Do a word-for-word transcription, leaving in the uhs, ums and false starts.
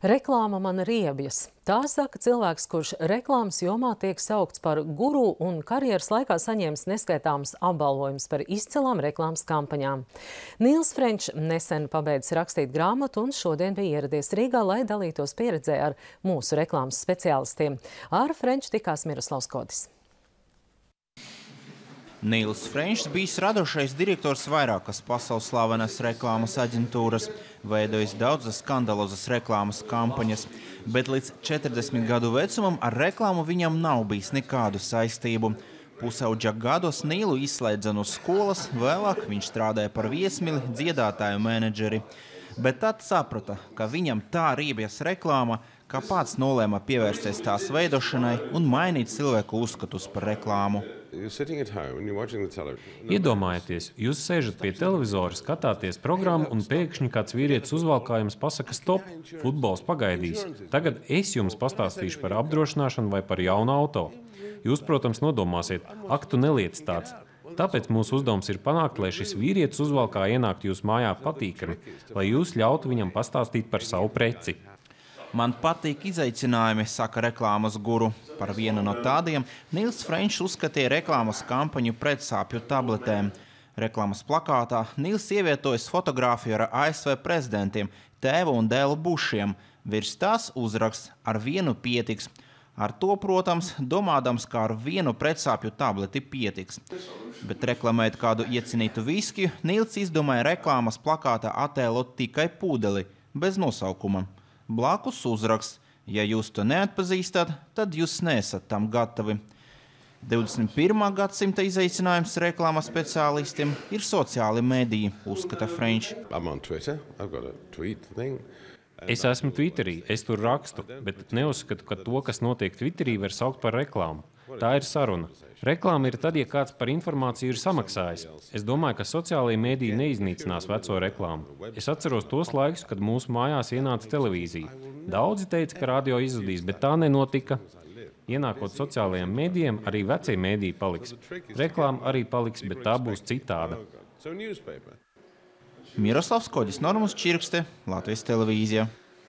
Reklāma man riebjas. Tā saka cilvēks, kurš reklāmas jomā tiek saukts par guru un karjeras laikā saņēmis neskaitāmus apbalvojumus par izcilām reklāmas kampaņām. Nils Frenčs nesen pabeidzis rakstīt grāmatu un šodien bija ieradies Rīgā, lai dalītos pieredzē ar mūsu reklāmas speciālistiem. Ar Frenču tikās Miroslavs Kodis. Nils Frenčs bijis radošais direktors vairākas pasaules slavenas reklāmas aģentūras, veidojis daudzas skandalozas reklāmas kampaņas, bet līdz četrdesmit gadu vecumam ar reklāmu viņam nav bijis nekādu saistību. Pusaudža gados Nilu izslēdza no skolas, vēlāk viņš strādāja par viesmili, dziedātāju menedžeri. Bet tad saprata, ka viņam tā riebjas reklāma, ka pats nolēma pievērsties tās veidošanai un mainīt cilvēku uzskatus par reklāmu. Iedomājieties, jūs sēžat pie televizora, skatāties programmu un pēkšņi kāds vīrietis uzvalk, kā jums pasaka stop, futbols pagaidīs. Tagad es jums pastāstīšu par apdrošināšanu vai par jaunu auto. Jūs, protams, nodomāsiet, ak, tu neliec tāds. Tāpēc mūsu uzdevums ir panākt, lai šis vīrietis uzvalkā ienākt jūsu mājā patīkami, lai jūs ļautu viņam pastāstīt par savu preci. Man patīk izaicinājumi, saka reklāmas guru. Par vienu no tādiem Nils Frenčs uzskatīja reklāmas kampaņu pret sāpju tabletēm. Reklāmas plakātā Nils ievietojas fotogrāfiju ar A S V prezidentiem, tēvu un dēlu Bušiem. Virs tās uzraksts ar vienu pietiks. Ar to, protams, domādams, kā ar vienu pretsāpju tableti pietiks. Bet reklamēt kādu iecinītu viskiju, Nils izdomāja reklāmas plakātā attēlot tikai pūdeli, bez nosaukuma. Blakus uzraksts, ja jūs to neatpazīstat, tad jūs neesat tam gatavi. divdesmit pirmā gadsimta izaicinājums reklāmas speciālistiem ir sociāli mediji, uzskata Frenčs. Es esmu Twitterī, es tur rakstu, bet neuzskatu, ka to, kas notiek Twitterī, var saukt par reklāmu. Tā ir saruna. Reklāma ir tad, ja kāds par informāciju ir samaksājis. Es domāju, ka sociālajie mediji neiznīcinās veco reklāmu. Es atceros tos laikus, kad mūsu mājās ienāca televīzija. Daudzi teica, ka radio izzudīs, bet tā nenotika. Ienākot sociālajiem medijiem, arī vecie mediji paliks. Reklāma arī paliks, bet tā būs citāda. Miroslavs Kodis, Normūs Čirkste, Latvijas televīzija.